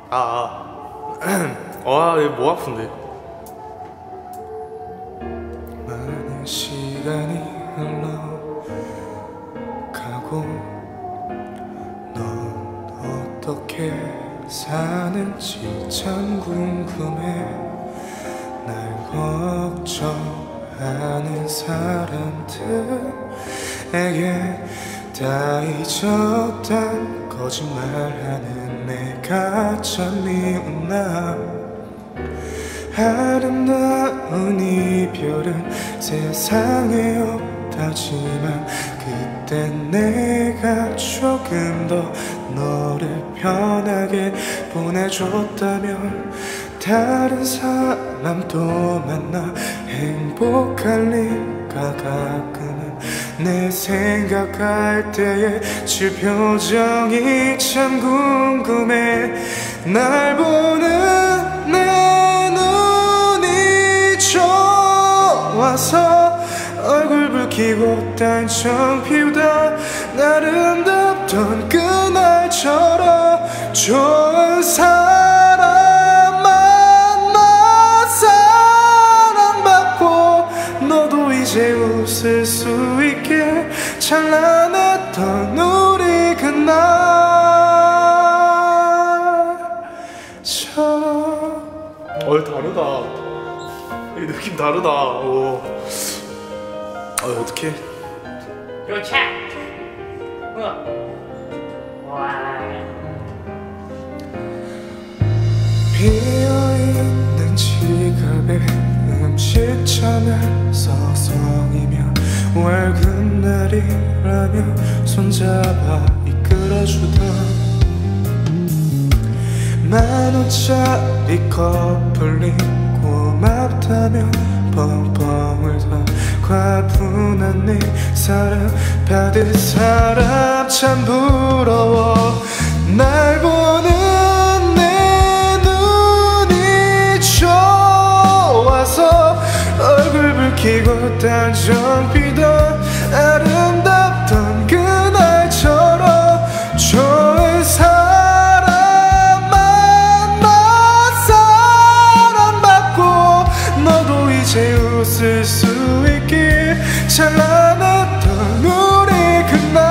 이거 뭐 아픈데? 많은 시간이 흘러가고 넌 어떻게 사는지 참 궁금해. 날 걱정하는 사람들에게 다 잊었단 거짓말하는 내가 참 미웠나. 아름다운 이별은 세상에 없다지만 그땐 내가 조금 더 너를 편하게 보내줬다면 다른 사람도 만나 행복할 리가. 가끔은 내 생각할 때의 질 표정이 참 궁금해. 날 보는 내 눈이 좋아서 얼굴 붉히고 단청 피우다 아름답던 그날처럼 좋은 사람 만나 사랑받고 너도 이제 웃을 수 있게 찬란했던 우리 그날. 다르다. 이 느낌 다르다. 어떡해. 그렇지. 비어있는 지갑에 음식점을 서성이며 월급날이라며 손잡아 이끌어주던 10,000원짜리 커플링 고맙다며 뻥뻥 울던 과분한 네 사랑 받을 사람 참 부러워. 날 보는 내 눈이 좋아서 얼굴 붉히고 단정 피던 아름답던 그날처럼 좋은 사람 만나 사랑받고 너도 이제 웃을 수 있길 찬란했던 우리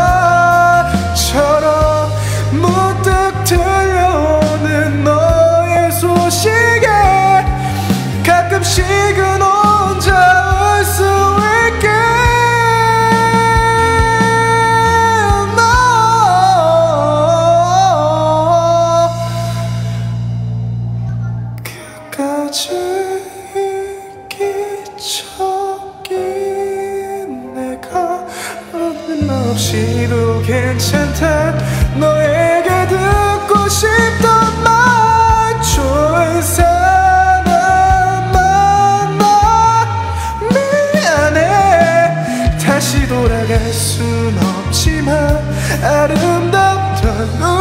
그날처럼 문득 들려오는 너의 소식에 가끔씩은 혼자 울 수 있게. 끝까지 이기적인 내가 없이도 괜찮다. 너에게 듣고 싶던 말 좋은 사람 만나 미안해. 다시 돌아갈 순 없지만 아름답던